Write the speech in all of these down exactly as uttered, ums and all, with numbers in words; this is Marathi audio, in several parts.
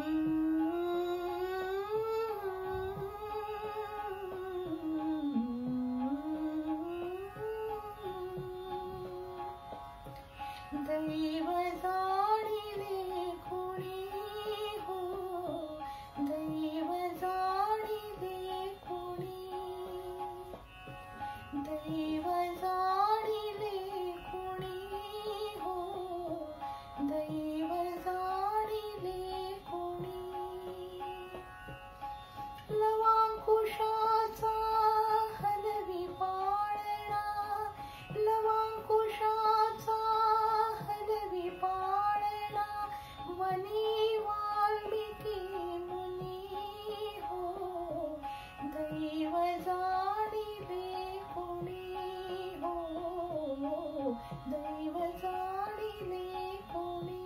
दैव जाणिले कोणी हो, दैव जाणिले कोणी, दैव जाणिले कोणी हो, दैव जाणिले कोणी. लवांकुशाचा हलवी पाळणा, लवांकुशाचा हलवी पाळणा, वनी वाल्मिकी मुनी हो, दैव जाणिले कोणी हो, दैव जाणिले कोणी.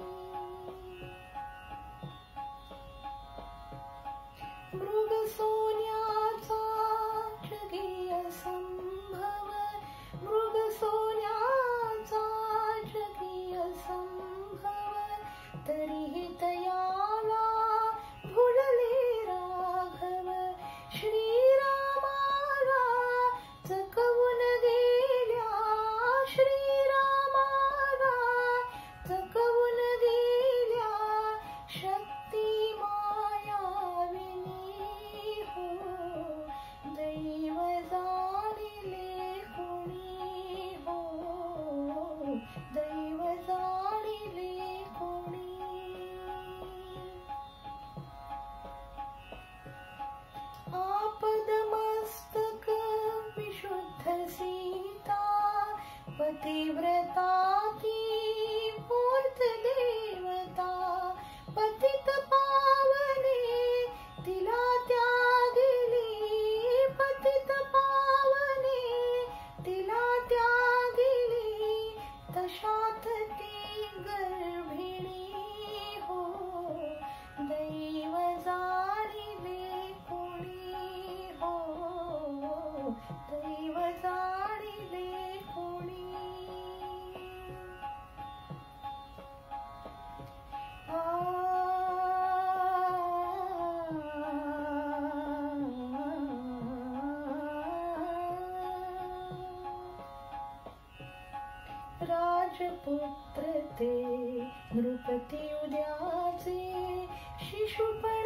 मृग सोन्याचा जगी असंभव, मृग सोन्याचा जगी असंभव, तरीही तयाला भुलले राघव. श्रीरामाला चकवून गेल्या, श्रीरामाला चकवून गेल्या, शक्ती मायाविनी हो, दैव जाणिले कोणी हो, दैव जाणिले कोणी. आपदमस्तक विशुद्ध सीता, पतिव्रता ती मूर्त देवता, पतित पावने तिला त्यागिली, पतित पावने तिला त्यागिली, तशात ती गर्भिणी हो, दैव जाणिले कोणी हो, दैव जाणिले कोणी. राजपुत्र ते नृपती उद्याचे, शिशुपती